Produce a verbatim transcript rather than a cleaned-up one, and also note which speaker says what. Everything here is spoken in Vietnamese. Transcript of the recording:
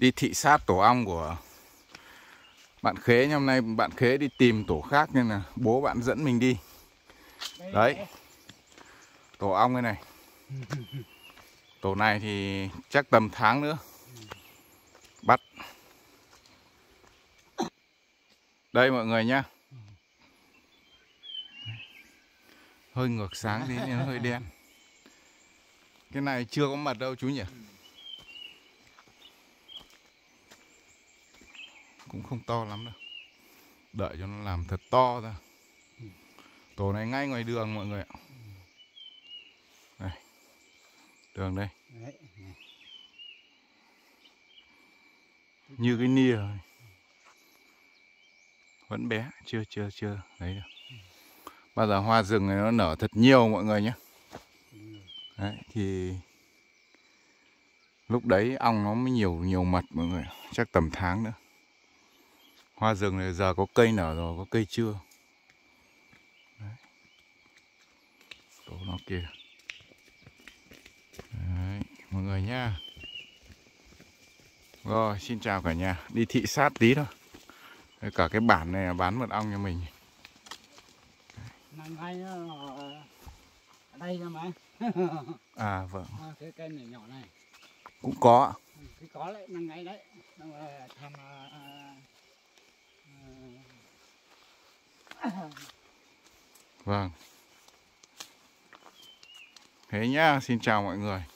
Speaker 1: đi thị sát tổ ong của bạn Khế. Nhưng hôm nay bạn Khế đi tìm tổ khác nên là bố bạn dẫn mình đi. Đấy, tổ ong cái này. Tổ này thì chắc tầm tháng nữa bắt. Đây mọi người nhá. Hơi ngược sáng tí nên hơi đen. Cái này chưa có mật đâu chú nhỉ? Cũng không to lắm đâu. Đợi cho nó làm thật to ra. Tổ này ngay ngoài đường mọi người ạ. Đây. Đường đây. Như cái nia rồi. Vẫn bé, chưa chưa chưa lấy được. Bao giờ hoa rừng này nó nở thật nhiều mọi người nhé. Đấy thì lúc đấy ong nó mới nhiều nhiều mật mọi người. Chắc tầm tháng nữa. Hoa rừng này giờ có cây nở rồi, có cây chưa. Đấy. Tổ nó kìa. Đấy, mọi người nha. Rồi, xin chào cả nhà. Đi thị sát tí thôi. Đấy, cả cái bản này là bán mật ong cho mình.
Speaker 2: Ngay ở đây thôi mà.
Speaker 1: À vâng.
Speaker 2: À, cái cây này nhỏ này.
Speaker 1: Cũng có.
Speaker 2: Cái có lại nằm ngay đấy. Nó thăm uh, uh,
Speaker 1: Vâng. Thế nhá, xin chào mọi người.